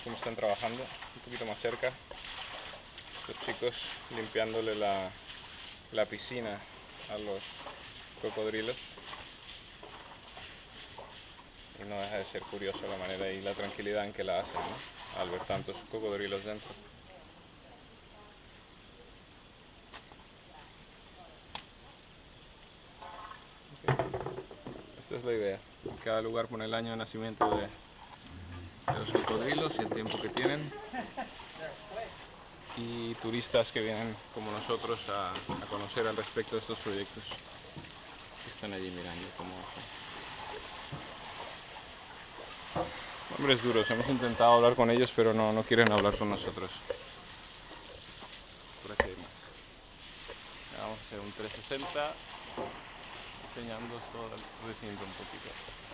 cómo están trabajando, un poquito más cerca. Estos chicos limpiándole la piscina a los cocodrilos. Y no deja de ser curioso la manera y la tranquilidad en que la hacen, ¿no? Al ver tantos cocodrilos dentro. Esta es la idea. En cada lugar pone el año de nacimiento de los cocodrilos y el tiempo que tienen. Y turistas que vienen como nosotros a conocer al respecto de estos proyectos. Están allí mirando como hombres duros. Hemos intentado hablar con ellos, pero no quieren hablar con nosotros. Por aquí hay más. Vamos a hacer un 360 enseñándoos todo el recinto un poquito.